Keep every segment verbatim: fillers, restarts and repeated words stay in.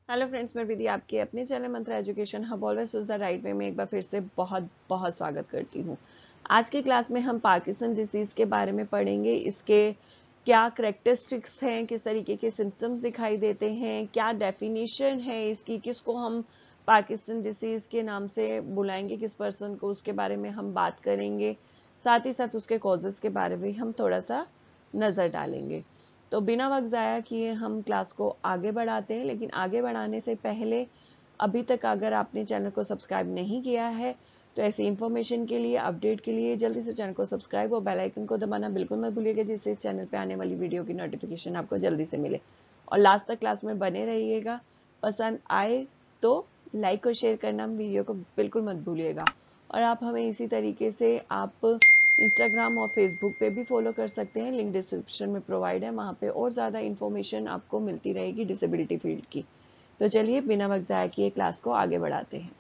Hello friends, मैं विधि आपके अपने channel Mantra education hub always choose the right way में एक बार फिर से बहुत बहुत स्वागत करती हूँ। आज की क्लास में हम पार्किंसन डिजीज के बारे में पढ़ेंगे। इसके क्या करेक्टरिस्टिक्स हैं, किस तरीके के सिम्टम्स दिखाई देते हैं, क्या डेफिनेशन है इसकी, किसको हम पार्किंसन डिजीज के नाम से बुलाएंगे, किस पर्सन को, उसके बारे में हम बात करेंगे। साथ ही साथ उसके कॉजेस के बारे में हम थोड़ा सा नज़र डालेंगे। तो बिना वक्त ज़ाया किए हम क्लास को आगे बढ़ाते हैं, लेकिन आगे बढ़ाने से पहले अभी तक अगर आपने चैनल को सब्सक्राइब नहीं किया है तो ऐसी इन्फॉर्मेशन के लिए, अपडेट के लिए जल्दी से चैनल को सब्सक्राइब और बेल आइकन को दबाना बिल्कुल मत भूलिएगा, जिससे इस चैनल पे आने वाली वीडियो की नोटिफिकेशन आपको जल्दी से मिले। और लास्ट तक क्लास में बने रहिएगा। पसंद आए तो लाइक और शेयर करना वीडियो को बिल्कुल मत भूलिएगा। और आप हमें इसी तरीके से आप इंस्टाग्राम और फेसबुक पे भी फॉलो कर सकते हैं, लिंक डिस्क्रिप्शन में प्रोवाइड है, वहाँ पे और ज़्यादा इन्फॉर्मेशन आपको मिलती रहेगी डिसेबिलिटी फील्ड की। तो चलिए बिना वक्त ज़ाया किए क्लास को आगे बढ़ाते हैं।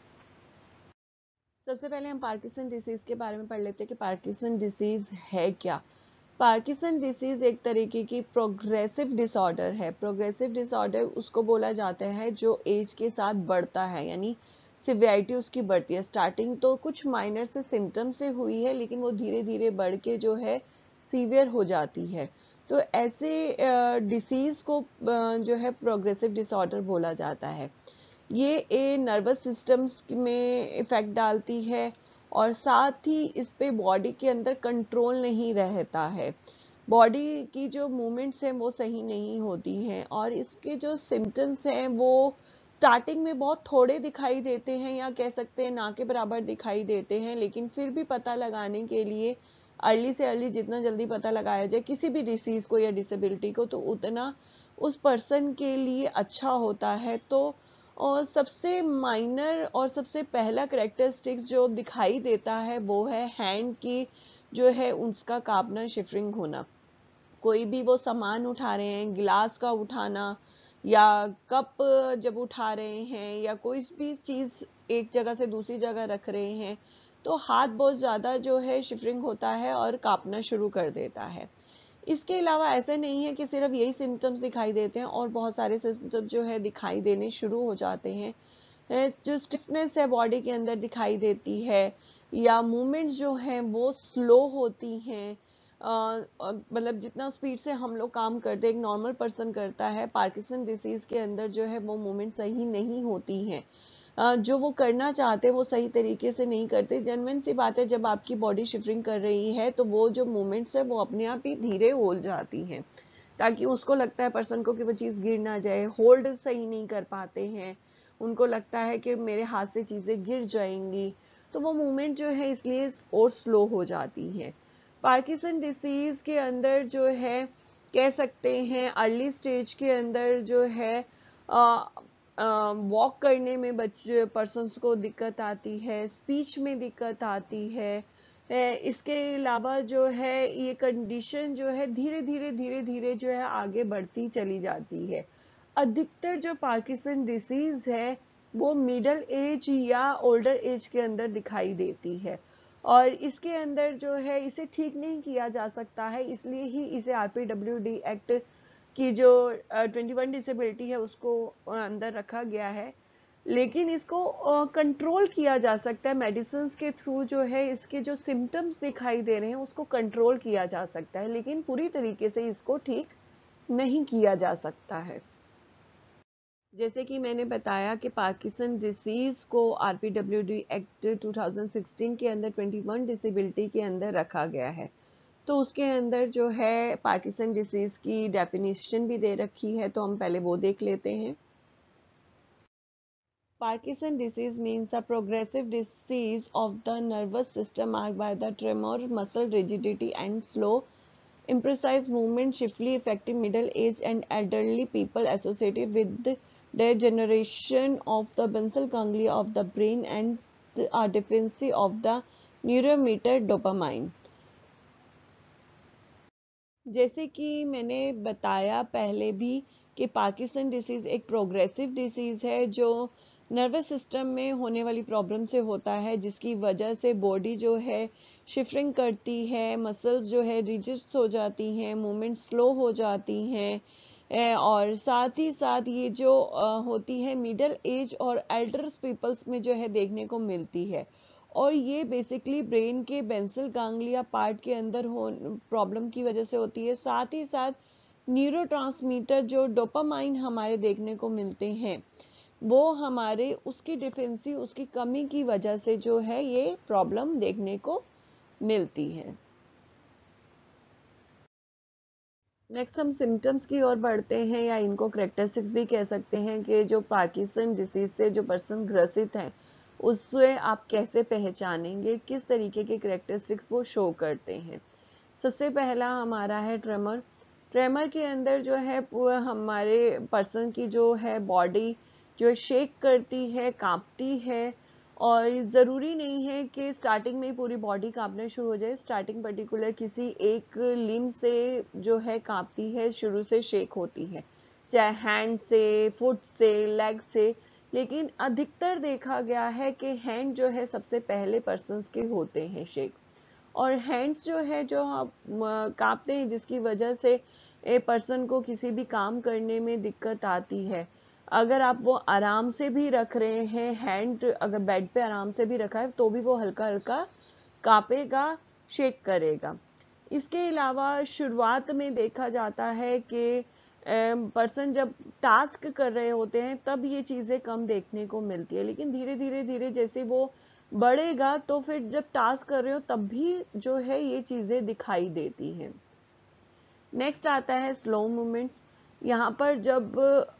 सबसे पहले हम पार्किंसन डिसीज के बारे में पढ़ लेते हैं कि पार्किंसन डिसीज है क्या। पार्किंसन डिसीज एक तरीके की प्रोग्रेसिव डिसऑर्डर है। प्रोग्रेसिव डिसऑर्डर उसको बोला जाता है जो एज के साथ बढ़ता है, यानी सिवियरिटी उसकी बढ़ती है। स्टार्टिंग तो कुछ माइनर से सिम्टम से हुई है, लेकिन वो धीरे धीरे बढ़ के जो है सीवियर हो जाती है। तो ऐसे डिसीज को जो है प्रोग्रेसिव डिसऑर्डर बोला जाता है। ये ए नर्वस सिस्टम्स में इफेक्ट डालती है और साथ ही इस पे बॉडी के अंदर कंट्रोल नहीं रहता है। बॉडी की जो मूवमेंट्स हैं वो सही नहीं होती हैं और इसके जो सिम्टम्स हैं वो स्टार्टिंग में बहुत थोड़े दिखाई देते हैं, या कह सकते हैं ना के बराबर दिखाई देते हैं, लेकिन फिर भी पता लगाने के लिए अर्ली से अर्ली जितना जल्दी पता लगाया जाए किसी भी डिसीज को या डिसेबिलिटी को, तो उतना उस पर्सन के लिए अच्छा होता है। तो और सबसे माइनर और सबसे पहला करेक्टरिस्टिक्स जो दिखाई देता है वो है हैंड की जो है उसका कांपना, शिफरिंग होना। कोई भी वो सामान उठा रहे हैं, गिलास का उठाना या कप जब उठा रहे हैं या कोई भी चीज एक जगह से दूसरी जगह रख रहे हैं, तो हाथ बहुत ज्यादा जो है शिफरिंग होता है और कांपना शुरू कर देता है। इसके अलावा ऐसा नहीं है कि सिर्फ यही सिम्टम्स दिखाई देते हैं, और बहुत सारे सिम्टम्स जो है दिखाई देने शुरू हो जाते हैं। जो स्टिफनेस है बॉडी के अंदर दिखाई देती है, या मूवमेंट्स जो हैं वो स्लो होती हैं। मतलब जितना स्पीड से हम लोग काम करते हैं एक नॉर्मल पर्सन करता है, पार्किंसन डिसीज के अंदर जो है वो मूवमेंट सही नहीं होती हैं। जो वो करना चाहते हैं वो सही तरीके से नहीं करते। जेन्युइन सी बात है, जब आपकी बॉडी शिफरिंग कर रही है तो वो जो मूवमेंट्स है वो अपने आप ही धीरे हो जाती हैं, ताकि उसको लगता है पर्सन को कि वो चीज़ गिर ना जाए। होल्ड सही नहीं कर पाते हैं, उनको लगता है कि मेरे हाथ से चीज़ें गिर जाएंगी, तो वो मूवमेंट जो है इसलिए और स्लो हो जाती है। पार्किंसन डिसीज के अंदर जो है कह सकते हैं अर्ली स्टेज के अंदर जो है वॉक करने में बच्चे पर्सन्स को दिक्कत आती है, स्पीच में दिक्कत आती है। इसके अलावा जो है ये कंडीशन जो है धीरे धीरे धीरे धीरे जो है आगे बढ़ती चली जाती है। अधिकतर जो पार्किंसन डिसीज है वो मिडल एज या ओल्डर एज के अंदर दिखाई देती है, और इसके अंदर जो है इसे ठीक नहीं किया जा सकता है, इसलिए ही इसे आरपीडब्ल्यूडी एक्ट की जो ट्वेंटी वन डिसेबिलिटी है उसको अंदर रखा गया है। लेकिन इसको कंट्रोल uh, किया जा सकता है मेडिसिन के थ्रू। जो है इसके जो सिम्टम्स दिखाई दे रहे हैं उसको कंट्रोल किया जा सकता है, लेकिन पूरी तरीके से इसको ठीक नहीं किया जा सकता है। जैसे कि मैंने बताया कि पार्किंसन डिसीज को RPWD act two thousand sixteen के अंदर ट्वेंटी वन डिसेबिलिटी के अंदर रखा गया है। तो उसके अंदर जो है पार्किंसन डिसीज की डेफिनेशन भी दे रखी है, तो हम पहले वो देख लेते हैं। Parkinson disease means a progressive disease of the nervous system marked by the tremor, muscle rigidity, and slow, imprecise movement, chiefly affecting middle-aged and elderly people associated with the degeneration of the basal ganglia of the brain and a deficiency of the neurotransmitter dopamine. जैसे कि मैंने बताया पहले भी कि Parkinson disease एक progressive disease है जो नर्वस सिस्टम में होने वाली प्रॉब्लम से होता है, जिसकी वजह से बॉडी जो है शिफरिंग करती है, मसल्स जो है रिजिड हो जाती हैं, मूवमेंट स्लो हो जाती हैं, और साथ ही साथ ये जो होती है मिडिल एज और एल्डर्स पीपल्स में जो है देखने को मिलती है। और ये बेसिकली ब्रेन के बेंसल गांग्लिया पार्ट के अंदर हो प्रॉब्लम की वजह से होती है। साथ ही साथ न्यूरोट्रांसमीटर जो डोपामाइन हमारे देखने को मिलते हैं, वो हमारे उसकी डिफेंसी उसकी कमी की वजह से जो है ये प्रॉब्लम देखने को मिलती है। नेक्स्ट हम सिम्टम्स की ओर बढ़ते हैं, या इनको करेक्टरिस्टिक्स भी कह सकते हैं कि जो पार्किंसन डिसीज से जो पर्सन ग्रसित है उससे आप कैसे पहचानेंगे, किस तरीके के करेक्टरिस्टिक्स वो शो करते हैं। सबसे पहला हमारा है ट्रेमर। ट्रेमर के अंदर जो है हमारे पर्सन की जो है बॉडी जो शेक करती है, कांपती है, और ज़रूरी नहीं है कि स्टार्टिंग में ही पूरी बॉडी कांपना शुरू हो जाए। स्टार्टिंग पर्टिकुलर किसी एक लिम्ब से जो है कांपती है, शुरू से शेक होती है, चाहे हैंड से, फुट से, लेग से, लेकिन अधिकतर देखा गया है कि हैंड जो है सबसे पहले पर्सन्स के होते हैं शेक। और हैंड्स जो है जो आप कांपते हैं जिसकी वजह से ए पर्सन को किसी भी काम करने में दिक्कत आती है। अगर आप वो आराम से भी रख रहे हैं हैंड, अगर बेड पे आराम से भी रखा है तो भी वो हल्का हल्का कांपेगा, शेक करेगा। इसके अलावा शुरुआत में देखा जाता है कि पर्सन जब टास्क कर रहे होते हैं तब ये चीज़ें कम देखने को मिलती है, लेकिन धीरे धीरे धीरे जैसे वो बढ़ेगा तो फिर जब टास्क कर रहे हो तब भी जो है ये चीज़ें दिखाई देती हैं। नेक्स्ट आता है स्लो मूवमेंट्स। यहाँ पर जब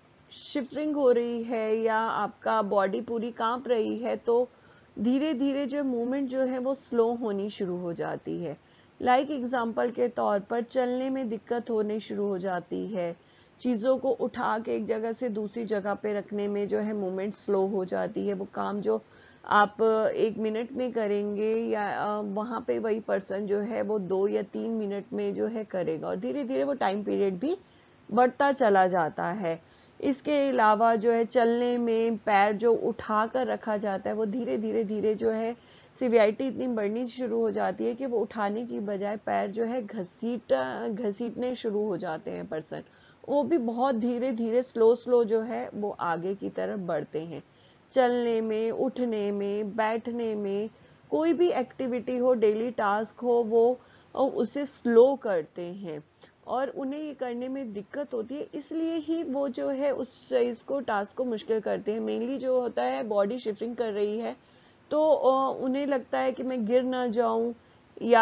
शिफरिंग हो रही है या आपका बॉडी पूरी कांप रही है तो धीरे धीरे जो मूवमेंट जो है वो स्लो होनी शुरू हो जाती है। लाइक एग्जांपल के तौर पर चलने में दिक्कत होने शुरू हो जाती है, चीज़ों को उठा के एक जगह से दूसरी जगह पे रखने में जो है मूवमेंट स्लो हो जाती है। वो काम जो आप एक मिनट में करेंगे या वहाँ पे वही पर्सन जो है वो दो या तीन मिनट में जो है करेगा, और धीरे धीरे वो टाइम पीरियड भी बढ़ता चला जाता है। इसके अलावा जो है चलने में पैर जो उठा कर रखा जाता है वो धीरे धीरे धीरे जो है सिवियरिटी इतनी बढ़नी शुरू हो जाती है कि वो उठाने की बजाय पैर जो है घसीट घसीटने शुरू हो जाते हैं पर्सन। वो भी बहुत धीरे धीरे स्लो स्लो जो है वो आगे की तरफ बढ़ते हैं। चलने में, उठने में, बैठने में, कोई भी एक्टिविटी हो, डेली टास्क हो, वो उसे स्लो करते हैं और उन्हें ये करने में दिक्कत होती है, इसलिए ही वो जो है उस चीज़ को, टास्क को मुश्किल करते हैं। मेनली जो होता है बॉडी शिफ्टिंग कर रही है तो उन्हें लगता है कि मैं गिर ना जाऊं, या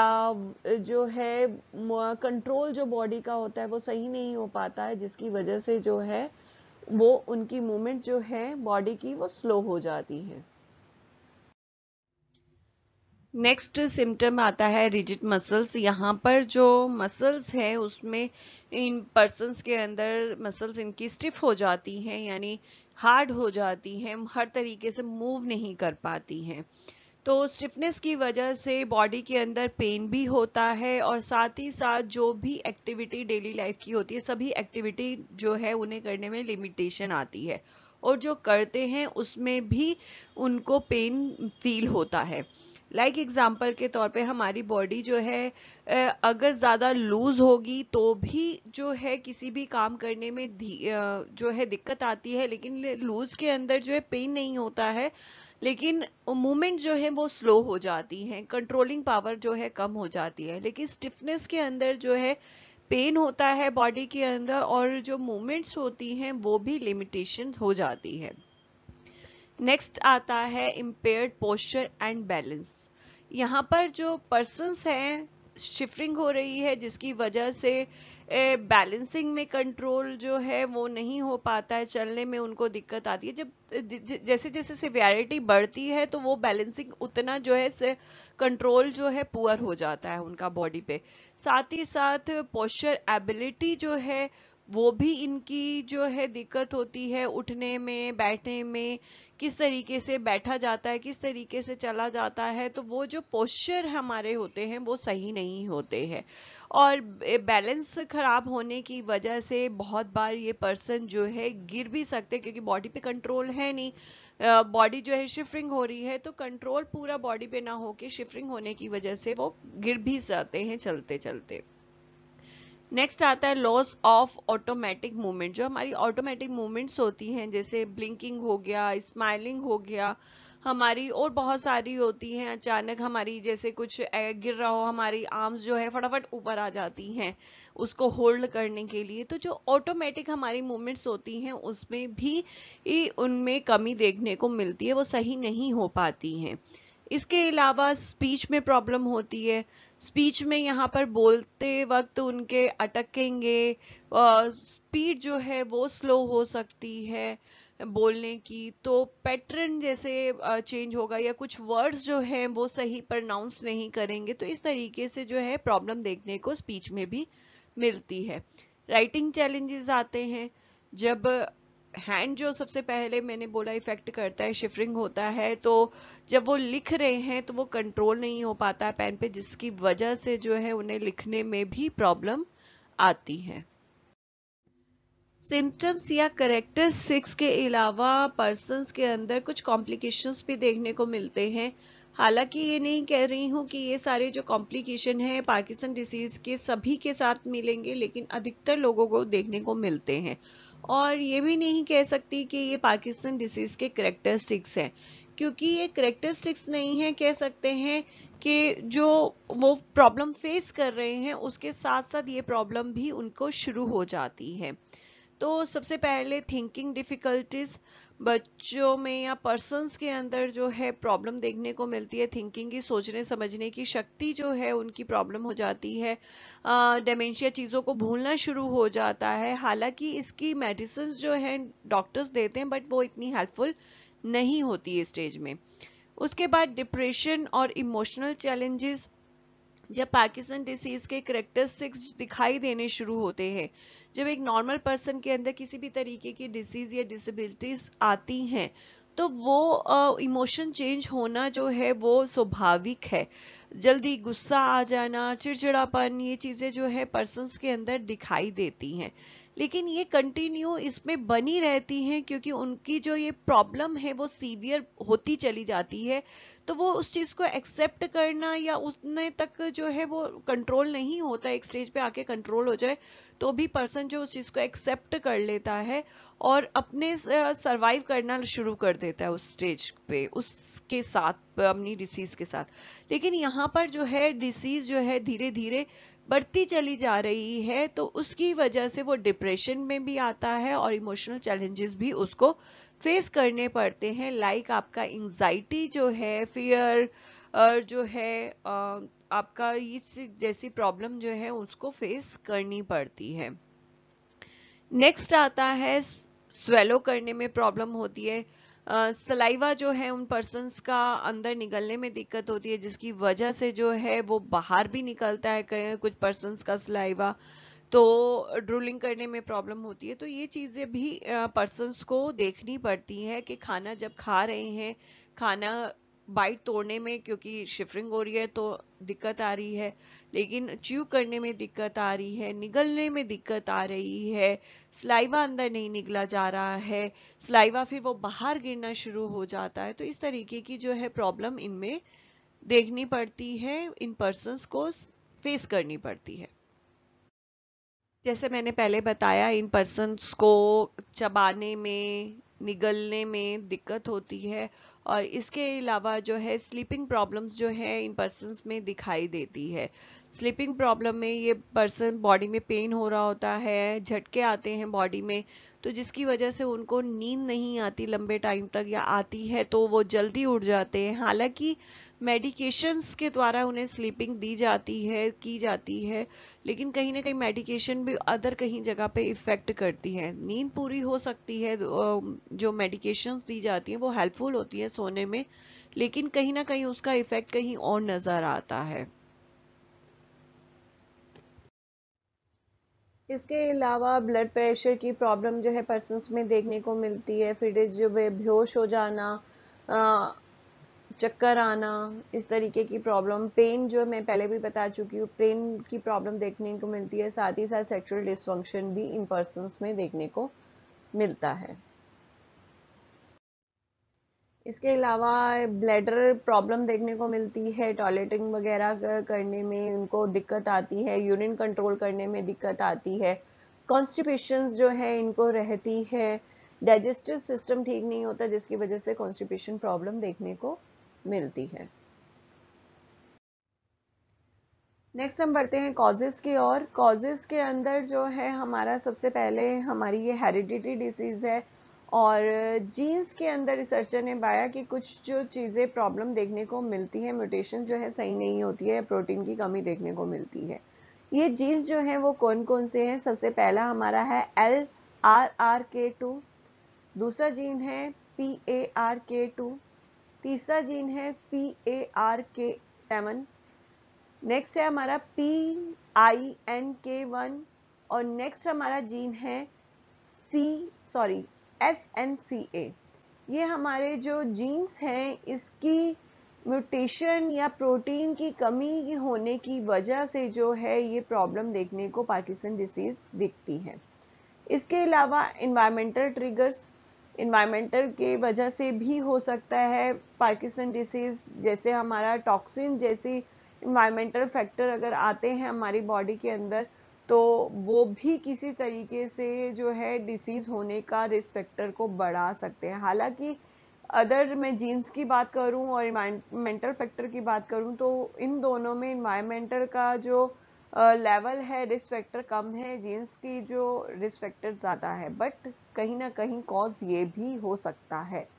जो है कंट्रोल जो बॉडी का होता है वो सही नहीं हो पाता है, जिसकी वजह से जो है वो उनकी मूवमेंट जो है बॉडी की वो स्लो हो जाती है। नेक्स्ट सिम्टम आता है रिजिड मसल्स। यहाँ पर जो मसल्स है उसमें इन पर्सन्स के अंदर मसल्स इनकी स्टिफ हो जाती हैं, यानी हार्ड हो जाती हैं, हर तरीके से मूव नहीं कर पाती हैं। तो स्टिफनेस की वजह से बॉडी के अंदर पेन भी होता है, और साथ ही साथ जो भी एक्टिविटी डेली लाइफ की होती है सभी एक्टिविटी जो है उन्हें करने में लिमिटेशन आती है, और जो करते हैं उसमें भी उनको पेन फील होता है। लाइक like एग्जाम्पल के तौर पे हमारी बॉडी जो है अगर ज़्यादा लूज होगी तो भी जो है किसी भी काम करने में जो है दिक्कत आती है, लेकिन लूज के अंदर जो है पेन नहीं होता है, लेकिन मूवमेंट जो है वो स्लो हो जाती है, कंट्रोलिंग पावर जो है कम हो जाती है। लेकिन स्टिफनेस के अंदर जो है पेन होता है बॉडी के अंदर, और जो मूवमेंट्स होती हैं वो भी लिमिटेशन हो जाती है। नेक्स्ट आता है इम्पेयर्ड पोस्चर एंड बैलेंस। यहाँ पर जो पर्सन्स हैं शिफ्टिंग हो रही है जिसकी वजह से बैलेंसिंग में कंट्रोल जो है वो नहीं हो पाता है, चलने में उनको दिक्कत आती है। जब जैसे जैसे सिवियरिटी बढ़ती है तो वो बैलेंसिंग उतना जो है से कंट्रोल जो है पुअर हो जाता है उनका बॉडी पे। साथ ही साथ पोस्चर एबिलिटी जो है वो भी इनकी जो है दिक्कत होती है, उठने में, बैठने में, किस तरीके से बैठा जाता है, किस तरीके से चला जाता है, तो वो जो पोस्चर हमारे होते हैं वो सही नहीं होते हैं, और बैलेंस खराब होने की वजह से बहुत बार ये पर्सन जो है गिर भी सकते, क्योंकि बॉडी पे कंट्रोल है नहीं, बॉडी जो है शिफ्टिंग हो रही है तो कंट्रोल पूरा बॉडी पे ना होके शिफ्टिंग होने की वजह से वो गिर भी जाते हैं चलते चलते। नेक्स्ट आता है लॉस ऑफ ऑटोमेटिक मूवमेंट। जो हमारी ऑटोमेटिक मूवमेंट्स होती हैं, जैसे ब्लिंकिंग हो गया, स्माइलिंग हो गया, हमारी और बहुत सारी होती हैं, अचानक हमारी जैसे कुछ गिर रहा हो, हमारी आर्म्स जो है फटाफट ऊपर आ जाती हैं उसको होल्ड करने के लिए। तो जो ऑटोमेटिक हमारी मूवमेंट्स होती हैं उसमें भी उनमें कमी देखने को मिलती है, वो सही नहीं हो पाती हैं। इसके अलावा स्पीच में प्रॉब्लम होती है। स्पीच में यहाँ पर बोलते वक्त उनके अटकेंगे, स्पीड जो है वो स्लो हो सकती है बोलने की, तो पैटर्न जैसे चेंज होगा, या कुछ वर्ड्स जो हैं वो सही प्रोनाउंस नहीं करेंगे। तो इस तरीके से जो है प्रॉब्लम देखने को स्पीच में भी मिलती है। राइटिंग चैलेंजेस आते हैं, जब हैंड जो सबसे पहले मैंने बोला इफेक्ट करता है, शिफरिंग होता है, तो जब वो लिख रहे हैं तो वो कंट्रोल नहीं हो पाता है पेन पे, जिसकी वजह से जो है उन्हें लिखने में भी प्रॉब्लम आती है। सिम्टम्स या कैरेक्टरिस्टिक्स के अलावा पर्सन्स के अंदर कुछ कॉम्प्लिकेशंस भी देखने को मिलते हैं। हालांकि ये नहीं कह रही हूँ कि ये सारे जो कॉम्प्लिकेशन है पार्किंसन डिसीज के सभी के साथ मिलेंगे, लेकिन अधिकतर लोगों को देखने को मिलते हैं। और ये भी नहीं कह सकती कि ये पार्किंसन डिसीज के कैरेक्टरिस्टिक्स हैं, क्योंकि ये कैरेक्टरिस्टिक्स नहीं है। कह सकते हैं कि जो वो प्रॉब्लम फेस कर रहे हैं उसके साथ साथ ये प्रॉब्लम भी उनको शुरू हो जाती है। तो सबसे पहले थिंकिंग डिफिकल्टीज बच्चों में या पर्सन्स के अंदर जो है प्रॉब्लम देखने को मिलती है। थिंकिंग की, सोचने समझने की शक्ति जो है उनकी प्रॉब्लम हो जाती है। डेमेंशिया, चीज़ों को भूलना शुरू हो जाता है। हालांकि इसकी मेडिसिन जो है डॉक्टर्स देते हैं, बट वो इतनी हेल्पफुल नहीं होती है स्टेज में। उसके बाद डिप्रेशन और इमोशनल चैलेंजेस। जब पार्किंसन डिसीज के कैरेक्टरिस्टिक्स दिखाई देने शुरू होते हैं, जब एक नॉर्मल पर्सन के अंदर किसी भी तरीके की डिसीज या डिसेबिलिटीज आती हैं, तो वो इमोशन uh, चेंज होना जो है वो स्वाभाविक है। जल्दी गुस्सा आ जाना, चिड़चिड़ापन, ये चीजें जो है पर्सन्स के अंदर दिखाई देती हैं, लेकिन ये कंटिन्यू इसमें बनी रहती हैं क्योंकि उनकी जो ये प्रॉब्लम है वो सीवियर होती चली जाती है। तो वो उस चीज को एक्सेप्ट करना या उतने तक जो है वो कंट्रोल नहीं होता, एक स्टेज पे आके कंट्रोल हो जाए तो भी पर्सन जो उस चीज को एक्सेप्ट कर लेता है और अपने सरवाइव करना शुरू कर देता है उस स्टेज पे उसके साथ, अपनी डिसीज के साथ। लेकिन यहाँ पर जो है डिसीज जो है धीरे धीरे बढ़ती चली जा रही है, तो उसकी वजह से वो डिप्रेशन में भी आता है और इमोशनल चैलेंजेस भी उसको फेस करने पड़ते हैं। लाइक आपका एंजाइटी जो है, फियर और जो है आपका इस जैसी प्रॉब्लम जो है उसको फेस करनी पड़ती है। नेक्स्ट आता है स्वेलो करने में प्रॉब्लम होती है। सलाइवा uh, जो है उन पर्सन्स का अंदर निकलने में दिक्कत होती है, जिसकी वजह से जो है वो बाहर भी निकलता है कुछ पर्सन्स का सलाइवा, तो ड्रूलिंग करने में प्रॉब्लम होती है। तो ये चीजें भी पर्सन्स को देखनी पड़ती है कि खाना जब खा रहे हैं, खाना बाइट तोड़ने में क्योंकि शिफरिंग हो रही है तो दिक्कत आ रही है, लेकिन च्यू करने में दिक्कत आ रही है, निगलने में दिक्कत आ रही है, सलाइवा अंदर नहीं निगला जा रहा है, सलाइवा फिर वो बाहर गिरना शुरू हो जाता है। तो इस तरीके की जो है प्रॉब्लम इनमें देखनी पड़ती है, इन पर्सन्स को फेस करनी पड़ती है। जैसे मैंने पहले बताया, इन पर्सन्स को चबाने में, निगलने में दिक्कत होती है, और इसके अलावा जो है स्लीपिंग प्रॉब्लम्स जो है इन पर्सन्स में दिखाई देती है। स्लीपिंग प्रॉब्लम में ये पर्सन बॉडी में पेन हो रहा होता है, झटके आते हैं बॉडी में, तो जिसकी वजह से उनको नींद नहीं आती लंबे टाइम तक, या आती है तो वो जल्दी उठ जाते हैं। हालांकि मेडिकेशंस के द्वारा उन्हें स्लीपिंग दी जाती है, की जाती है, लेकिन कहीं ना कहीं मेडिकेशन भी अदर कहीं जगह पे इफेक्ट करती है। नींद पूरी हो सकती है, जो मेडिकेशंस दी जाती है वो हेल्पफुल होती है सोने में, लेकिन कहीं ना कहीं उसका इफेक्ट कहीं और नजर आता है। इसके अलावा ब्लड प्रेशर की प्रॉब्लम जो है पर्सन्स में देखने को मिलती है, फिर जो बेहोश हो जाना, चक्कर आना, इस तरीके की प्रॉब्लम। पेन जो मैं पहले भी बता चुकी हूँ, पेन की प्रॉब्लम देखने को मिलती है। साथ ही साथ सेक्सुअल डिसफंक्शन भी इन पर्सन्स में देखने को मिलता है। इसके अलावा ब्लैडर प्रॉब्लम देखने को मिलती है, टॉयलेटिंग वगैरह करने में उनको दिक्कत आती है, यूरिन कंट्रोल करने में दिक्कत आती है, कॉन्स्टिपेशन जो है इनको रहती है, डाइजेस्टिव सिस्टम ठीक नहीं होता जिसकी वजह से कॉन्स्टिपेशन प्रॉब्लम देखने को मिलती है। नेक्स्ट हम बढ़ते हैं कॉजेस की ओर। कॉजेस के अंदर जो है हमारा सबसे पहले हमारी ये हेरिडिटी डिसीज है, और जीन्स के अंदर रिसर्चर ने पाया कि कुछ जो चीज़ें प्रॉब्लम देखने को मिलती है, म्यूटेशन जो है सही नहीं होती है, प्रोटीन की कमी देखने को मिलती है। ये जीन्स जो है वो कौन कौन से हैं? सबसे पहला हमारा है L R R K two, दूसरा जीन है P A R K two, तीसरा जीन है P A R K seven, next है हमारा P I N K one, और नेक्स्ट हमारा जीन है C sorry S N C A. ये हमारे जो जीन्स हैं इसकी म्यूटेशन या प्रोटीन की कमी होने की वजह से जो है ये प्रॉब्लम देखने को पार्किंसन डिसीज दिखती है। इसके अलावा इन्वायरमेंटल ट्रिगर्स, इन्वायरमेंटल के वजह से भी हो सकता है पार्किंसन डिसीज, जैसे हमारा टॉक्सिन जैसी इन्वायरमेंटल फैक्टर अगर आते हैं हमारी बॉडी के अंदर तो वो भी किसी तरीके से जो है डिसीज होने का रिस्क फैक्टर को बढ़ा सकते हैं। हालांकि अदर मैं जीन्स की बात करूं और इन्वायरमेंटल फैक्टर की बात करूं तो इन दोनों में इन्वायरमेंटल का जो लेवल है रिस्क फैक्टर कम है, जीन्स की जो रिस्क फैक्टर ज्यादा है, बट कहीं ना कहीं कॉज ये भी हो सकता है।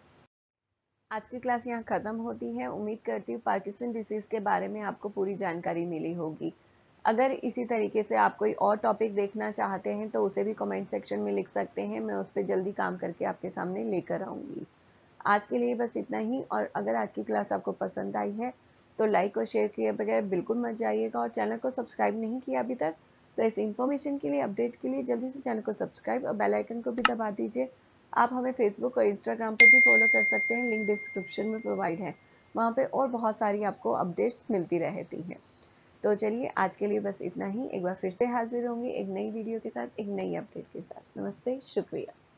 आज की क्लास यहाँ खत्म होती है। उम्मीद करती हूँ पार्किंसन डिसीज के बारे में आपको पूरी जानकारी मिली होगी। अगर इसी तरीके से आप कोई और टॉपिक देखना चाहते हैं तो उसे भी कमेंट सेक्शन में लिख सकते हैं, मैं उस पर जल्दी काम करके आपके सामने लेकर आऊंगी। आज के लिए बस इतना ही, और अगर आज की क्लास आपको पसंद आई है तो लाइक और शेयर किए बगैर बिल्कुल मत जाइएगा, और चैनल को सब्सक्राइब नहीं किया अभी तक तो ऐसी इन्फॉर्मेशन के लिए, अपडेट के लिए जल्दी से चैनल को सब्सक्राइब और बेल आइकन को भी दबा दीजिए। आप हमें फेसबुक और इंस्टाग्राम पर भी फॉलो कर सकते हैं, लिंक डिस्क्रिप्शन में प्रोवाइड है, वहाँ पे और बहुत सारी आपको अपडेट्स मिलती रहती हैं। तो चलिए आज के लिए बस इतना ही। एक बार फिर से हाजिर होंगे एक नई वीडियो के साथ, एक नई अपडेट के साथ। नमस्ते, शुक्रिया।